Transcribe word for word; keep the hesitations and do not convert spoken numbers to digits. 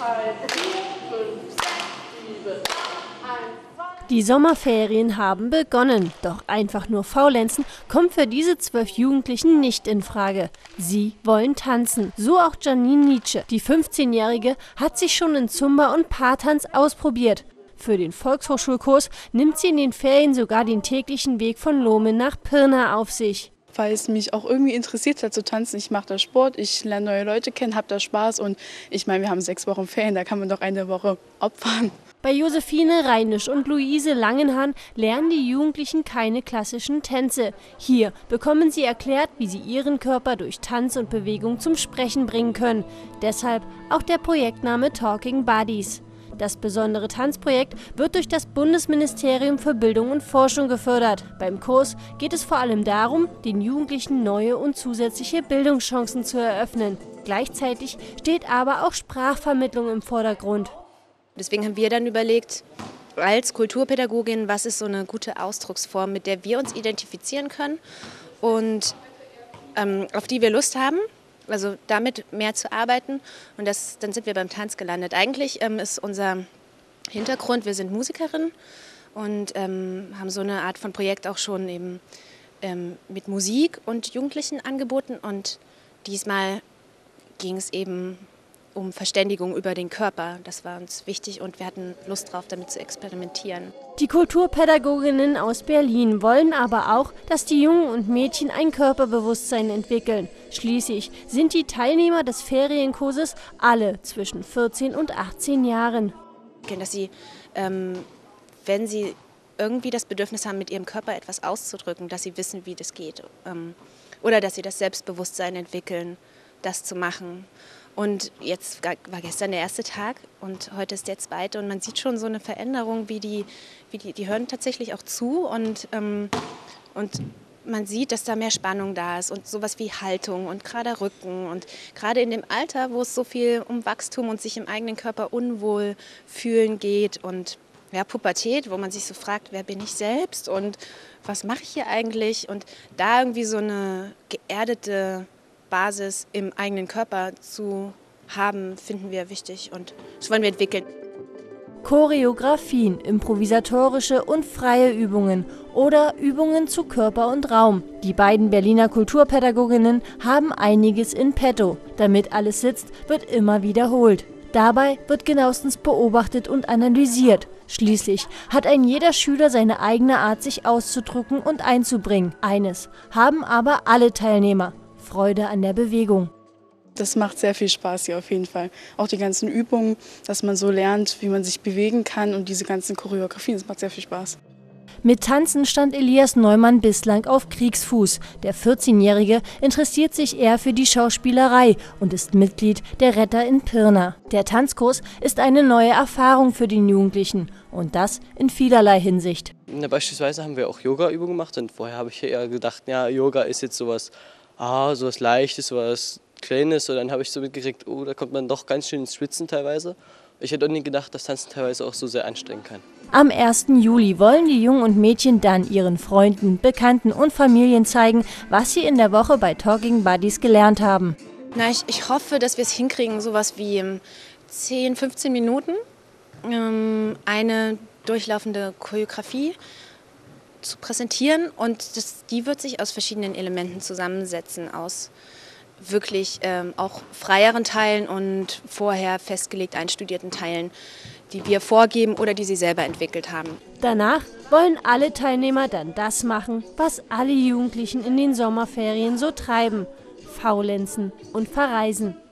zwei, vier, fünf, sechs, sieben, acht. Die Sommerferien haben begonnen, doch einfach nur faulenzen kommt für diese zwölf Jugendlichen nicht in Frage. Sie wollen tanzen. So auch Janine Nietzsche. Die fünfzehnjährige hat sich schon in Zumba und Paartanz ausprobiert. Für den Volkshochschulkurs nimmt sie in den Ferien sogar den täglichen Weg von Lohmen nach Pirna auf sich. Weil es mich auch irgendwie interessiert hat zu tanzen. Ich mache da Sport, ich lerne neue Leute kennen, habe da Spaß und ich meine, wir haben sechs Wochen Ferien, da kann man doch eine Woche opfern. Bei Josephine Reinisch und Luise Langenhahn lernen die Jugendlichen keine klassischen Tänze. Hier bekommen sie erklärt, wie sie ihren Körper durch Tanz und Bewegung zum Sprechen bringen können. Deshalb auch der Projektname Talking Buddies. Das besondere Tanzprojekt wird durch das Bundesministerium für Bildung und Forschung gefördert. Beim Kurs geht es vor allem darum, den Jugendlichen neue und zusätzliche Bildungschancen zu eröffnen. Gleichzeitig steht aber auch Sprachvermittlung im Vordergrund. Deswegen haben wir dann überlegt, als Kulturpädagogin, was ist so eine gute Ausdrucksform, mit der wir uns identifizieren können und ähm, auf die wir Lust haben. Also damit mehr zu arbeiten und das, dann sind wir beim Tanz gelandet. Eigentlich ähm, ist unser Hintergrund, wir sind Musikerinnen und ähm, haben so eine Art von Projekt auch schon eben ähm, mit Musik und Jugendlichen angeboten und diesmal ging es eben um Verständigung über den Körper. Das war uns wichtig und wir hatten Lust drauf, damit zu experimentieren. Die Kulturpädagoginnen aus Berlin wollen aber auch, dass die Jungen und Mädchen ein Körperbewusstsein entwickeln. Schließlich sind die Teilnehmer des Ferienkurses alle zwischen vierzehn und achtzehn Jahren. Dass sie, ähm, wenn sie irgendwie das Bedürfnis haben, mit ihrem Körper etwas auszudrücken, dass sie wissen, wie das geht. Ähm, oder dass sie das Selbstbewusstsein entwickeln, das zu machen. Und jetzt war gestern der erste Tag und heute ist der zweite und man sieht schon so eine Veränderung, wie die, wie die, die hören tatsächlich auch zu und, ähm, und man sieht, dass da mehr Spannung da ist und sowas wie Haltung und gerade Rücken und gerade in dem Alter, wo es so viel um Wachstum und sich im eigenen Körper unwohl fühlen geht und ja, Pubertät, wo man sich so fragt, wer bin ich selbst und was mache ich hier eigentlich und da irgendwie so eine geerdete Basis im eigenen Körper zu haben, finden wir wichtig und das wollen wir entwickeln. Choreografien, improvisatorische und freie Übungen oder Übungen zu Körper und Raum. Die beiden Berliner Kulturpädagoginnen haben einiges in petto. Damit alles sitzt, wird immer wiederholt. Dabei wird genauestens beobachtet und analysiert. Schließlich hat ein jeder Schüler seine eigene Art, sich auszudrücken und einzubringen. Eines haben aber alle Teilnehmer: Freude an der Bewegung. Das macht sehr viel Spaß hier auf jeden Fall. Auch die ganzen Übungen, dass man so lernt, wie man sich bewegen kann und diese ganzen Choreografien, das macht sehr viel Spaß. Mit Tanzen stand Elias Neumann bislang auf Kriegsfuß. Der vierzehnjährige interessiert sich eher für die Schauspielerei und ist Mitglied der Retter in Pirna. Der Tanzkurs ist eine neue Erfahrung für den Jugendlichen und das in vielerlei Hinsicht. Na, beispielsweise haben wir auch Yoga-Übungen gemacht und vorher habe ich eher gedacht, ja, Yoga ist jetzt sowas, ah, sowas Leichtes, sowas Kleines und dann habe ich so mitgekriegt, oh, da kommt man doch ganz schön ins Schwitzen teilweise. Ich hätte auch nie gedacht, dass Tanzen teilweise auch so sehr anstrengen kann. Am ersten Juli wollen die Jungen und Mädchen dann ihren Freunden, Bekannten und Familien zeigen, was sie in der Woche bei Talking Buddies gelernt haben. Na, ich, ich hoffe, dass wir es hinkriegen, sowas wie zehn, fünfzehn Minuten, ähm, eine durchlaufende Choreografie zu präsentieren und das, die wird sich aus verschiedenen Elementen zusammensetzen, aus wirklich ähm, auch freieren Teilen und vorher festgelegt einstudierten Teilen, die wir vorgeben oder die sie selber entwickelt haben. Danach wollen alle Teilnehmer dann das machen, was alle Jugendlichen in den Sommerferien so treiben: Faulenzen und verreisen.